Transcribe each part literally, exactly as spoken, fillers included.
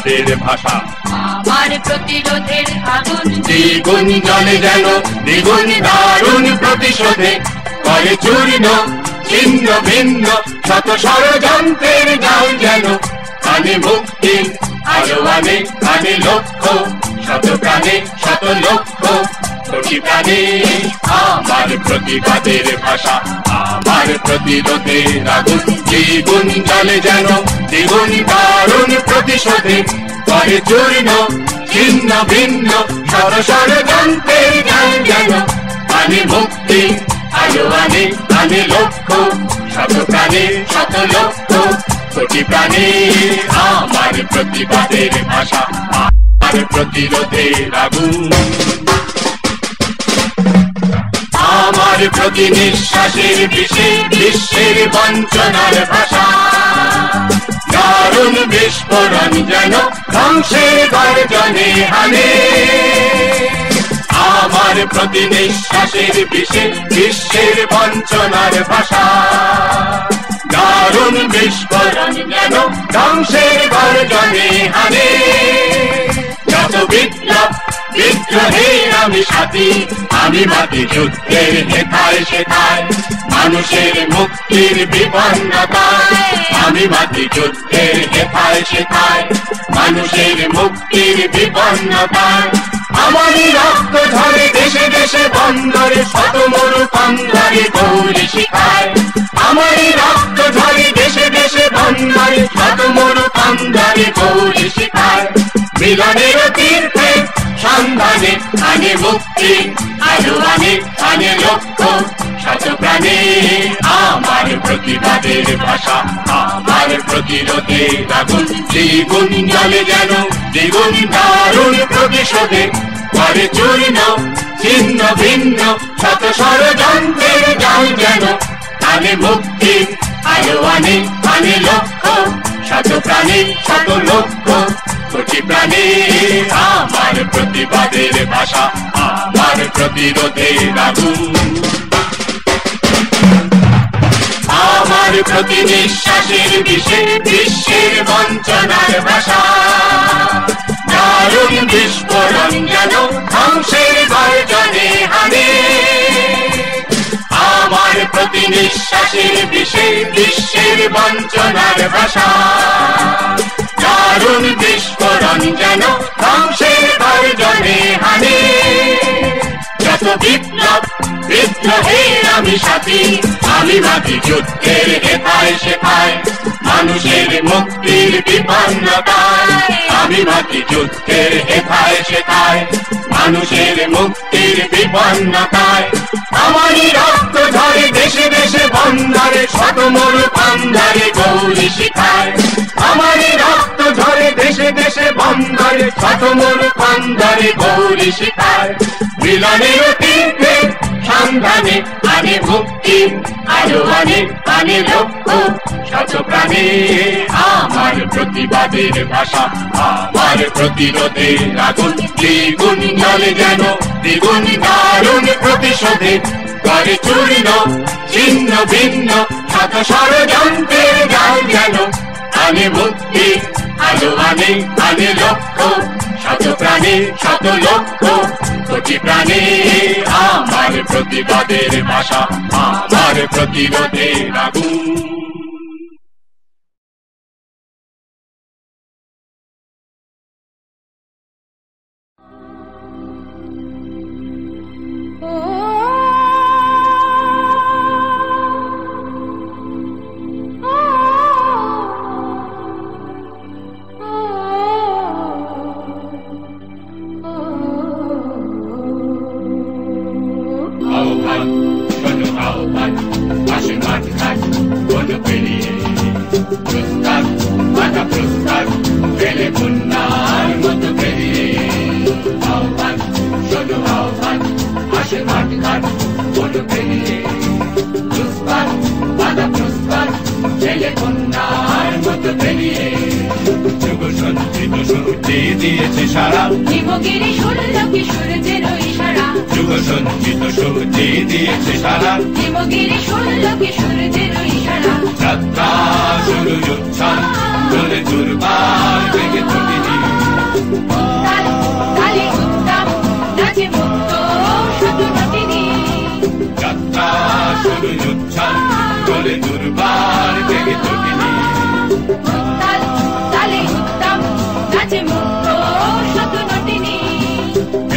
প্রতিবাদের ভাষা। আমার প্রতিরোধের আগুন দ্বিগুণ জ্বলে যেন দ্বিগুণ দারুণ প্রতিশোধে, করে চূর্ণ ছিন্ন ভিন্ন শত ষড়যন্ত্রের জাল যেন, আনে মুক্তি আলো আনে আনে লক্ষ্য, শত প্রাণে শত লক্ষ্য কোটি প্রাণে। আমার প্রতিবাদের ভাষা, আমার প্রতিরোধের আগুন দ্বিগুণ জ্বলে যেন দ্বিগুণ দারুণ প্রতিশোধে, করে চূর্ণ ছিন্ন ভিন্ন শত ষড়যন্ত্রের জাল যেন, আনে মুক্তি আলো আনে আনে লক্ষ্য, শত প্রাণে শত লক্ষ্য কোটি প্রাণে। আমার প্রতিবাদের ভাষা, আমার প্রতিরোধের আগুন। আমার প্রতি নিঃশ্বাসের বিষে বিশ্বের বঞ্চনার ভাষা, দারুণ বিস্ফোরণ যেন ধ্বংসের গর্জনে হানে। আমার প্রতি নিঃশ্বাসের বিষে বিশ্বের বঞ্চনার ভাষা, দারুণ বিস্ফোরণ যেন ধ্বংসের গর্জনে হানে। যত বিপ্লব বিদ্রোহের আমি সাথী, আমি মাটি যুদ্ধের হেথায় সেথায়, মানুষের মুক্তির বিপন্নতায়, আমি মাটি যুদ্ধের হেথায় সেথায়, মানুষের মুক্তির বিপন্নতায়। আমারই রক্ত ঝরে দেশে দেশে বন্দরে, শত মরু কন্দরে গৌরী শিখায়। আমারই রক্ত ঝরে দেশে দেশে বন্দরে, শত মরু কন্দরে গৌরী শিখায়। মিলনের তীর্থে সন্ধানে আনে মুক্তি আলো আনে আনে লক্ষ্য, শত প্রাণে। আমার প্রতিবাদের ভাষা, আমার প্রতিরোধের আগুন দ্বিগুণ জ্বলে যেন দ্বিগুণ দারুণ প্রতিশোধে, করে চূর্ণ ছিন্ন ভিন্ন শত ষড়যন্ত্রের জাল যেন, আনে মুক্তি আলো আনে আনে লক্ষ্য, শত প্রাণে শত লক্ষ্য কোটি প্রাণে। আমার প্রতিবাদের ভাষা, আমার প্রতিরোধের আগুন। আমার প্রতি নিঃশ্বাসের বিষে বিশ্বের বঞ্চনার ভাষা, দারুণ বিস্ফোরণ যেন ধ্বংসের গর্জনে হানে। আমার প্রতি নিঃশ্বাসের বিষে বিশ্বের বঞ্চনার ভাষা, দারুণ বিস্ফোরণ যেন ধ্বংসের গর্জনে হানে। যত বিপ্লব বিদ্রোহের আমি সাথী, আমি মাটি যুদ্ধের হেথায় সেথায়, মানুষের মুক্তির বিপন্নতায়, আমি মাটি যুদ্ধের হেথায় সেথায়, মানুষের মুক্তির বিপন্নতায়। আমারই রক্ত ঝরে দেশে দেশে বন্দরে, শত মরু কন্দরে গৌরী শিখায়। আমারই রক্ত ঝরে দেশে দেশে বন্দরে, শত মরু কন্দরে গৌরী শিখায়। মিলনের তীর্থে সন্ধানে আনে মুক্তি আলো আনে আনে লক্ষ্য, শত প্রাণে। আমার প্রতিবাদের ভাষা, আমার প্রতিরোধের আগুন দ্বিগুণ জ্বলে যেন দ্বিগুণ দারুণ প্রতিশোধে, করে চূর্ণ ছিন্ন ভিন্ন শত ষড়যন্ত্রের জাল যেন, আনে মুক্তি আলো আনে আনে লক্ষ্য, শত প্রাণে শত লক্ষ্য কোটি প্রাণে। আমার প্রতিবাদের ভাষা, আমার প্রতিরোধের আগুন। দিয়েছে সারা হিমগিরি শুনল কিশোরদের ইশারা, যুগ সঞ্চিত শক্তি দিয়েছে সারা হিমগিরি শুনল কিশোরদের ইশারা। যাত্রা শুরু উচ্ছ্বাস চলে দুর্বার বেগে চলিনি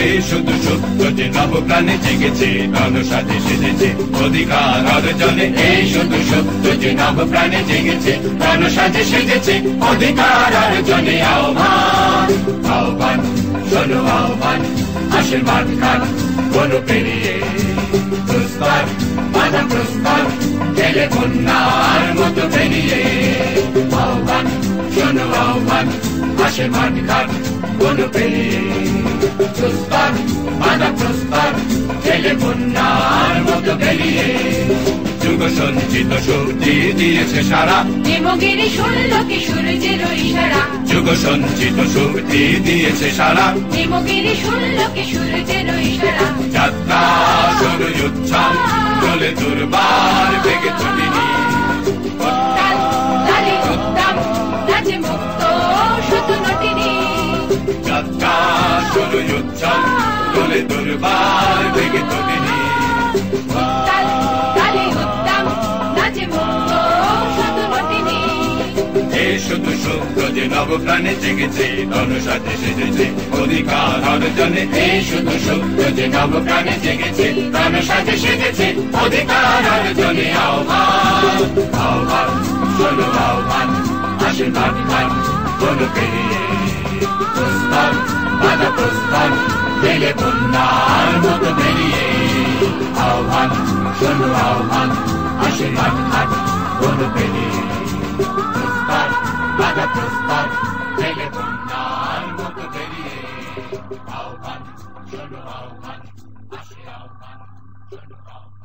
এই শুধু সত্য যে নবপ্রাণে জেগেছে, রণসাজে সেজেছে অধিকার অর্জনে। এই শুধু সত্য যে নবপ্রাণে জেগেছে, রণসাজে সেজেছে অধিকার অর্জনে। আহ্বান আহ্বান শোনো আহ্বান, আসে মাঠ ঘাট বনো পেরিয়ে প্রস্তর বাধা প্রস্তর, খেলে বন্যার মতো বেরিয়ে। আহ্বান শোনো আহ্বান, আসে মাঠ ঘাট বনো পেরিয়ে প্রস্তর বাধা প্রস্তর, খেলে বন্যার মতো বেরিয়ে। যুগ সঞ্চিত শক্তি দিয়েছে সারা, হিমগিরি শুনল কি সূর্যের ইশারা। যুগ সঞ্চিত শক্তি দিয়েছে সারা, হিমগিরি শুনল কি সূর্যের ইশারা। যাত্রা শুরু উচ্ছ্বাস চলে দুর্বার বেগে চলিনি। উত্তাল লালি উত্তম নাচে মুক্ত শুধু নটিনি। যাত্রা শুরু উচ্ছ্বাস চলে দুর্বার বেগে চলিনি। উত্তাল লালি উত্তম নাচে মুক্ত শুধু নটিনি। এই শুধু সত্য যে নবপ্রাণে জেগেছে, রণসাজে সেজেছে অধিকার অর্জনে। এই শুধু সত্য যে নবপ্রাণে জেগেছে, রণসাজে সেজেছে অধিকার অর্জনে। আহ্বান আহ্বান শোনো আহ্বান, আসে মাঠ ঘাট বনো পেরিয়ে প্রস্তর বাধা প্রস্তর, খেলে বন্যার মতো বেরিয়ে। আহ্বান শোনো আহ্বান, আসে মাঠ ঘাট বনো পেরিয়ে প্রস্তর বাধা প্রস্তর, খেলে বন্যার মতো বেরিয়ে। আহ্বান শোনো আহ্বান, আসে আহ্বান শোনো আহ্বান।